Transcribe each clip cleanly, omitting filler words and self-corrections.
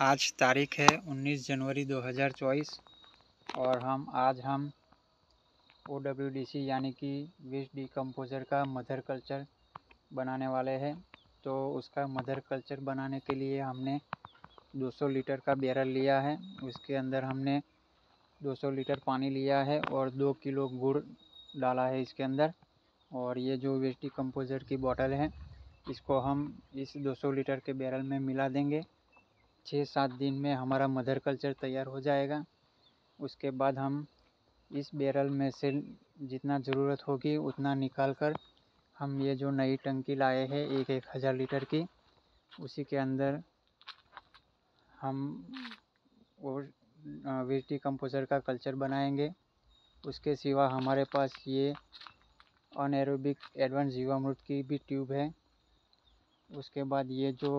आज तारीख है 19 जनवरी 2024 और हम OWDC यानी कि वेस्ट डिकम्पोज़र का मदर कल्चर बनाने वाले हैं। तो उसका मदर कल्चर बनाने के लिए हमने 200 लीटर का बैरल लिया है। उसके अंदर हमने 200 लीटर पानी लिया है और 2 किलो गुड़ डाला है इसके अंदर। और ये जो वेस्ट डिकम्पोज़र की बोतल है, इसको हम इस 200 लीटर के बैरल में मिला देंगे। 6-7 दिन में हमारा मदर कल्चर तैयार हो जाएगा। उसके बाद हम इस बैरल में से जितना ज़रूरत होगी उतना निकाल कर हम ये जो नई टंकी लाए हैं 1,000 लीटर की, उसी के अंदर हम और वेस्ट डिकम्पोज़र का कल्चर बनाएंगे। उसके सिवा हमारे पास ये अनएरोबिक एडवांस जीवामृत की भी ट्यूब है। उसके बाद ये जो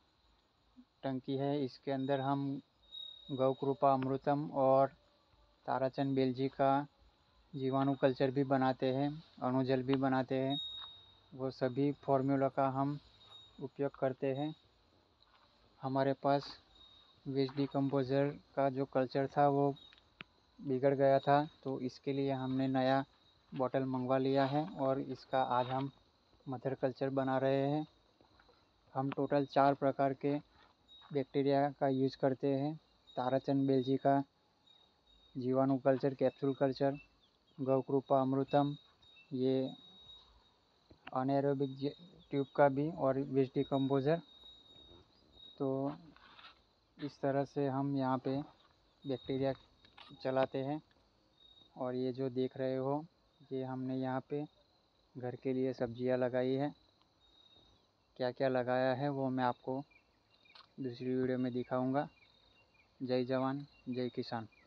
टंकी है, इसके अंदर हम गौकृपा अमृतम और ताराचंद बेलजी का जीवाणु कल्चर भी बनाते हैं, अणुजल भी बनाते हैं। वो सभी फॉर्मूला का हम उपयोग करते हैं। हमारे पास वेस्ट डिकम्पोज़र का जो कल्चर था वो बिगड़ गया था, तो इसके लिए हमने नया बोतल मंगवा लिया है और इसका आज हम मदर कल्चर बना रहे हैं। हम टोटल 4 प्रकार के बैक्टीरिया का यूज़ करते हैं। ताराचंद बेलजी का जीवाणु कल्चर, कैप्सूल कल्चर, गौकृपा अमृतम, ये अनएरोबिक ट्यूब का भी और वेस्ट डिकम्पोज़र। तो इस तरह से हम यहाँ पे बैक्टीरिया चलाते हैं। और ये जो देख रहे हो, ये हमने यहाँ पे घर के लिए सब्जियाँ लगाई है। क्या क्या लगाया है वो मैं आपको दूसरी वीडियो में दिखाऊंगा। जय जवान, जय किसान।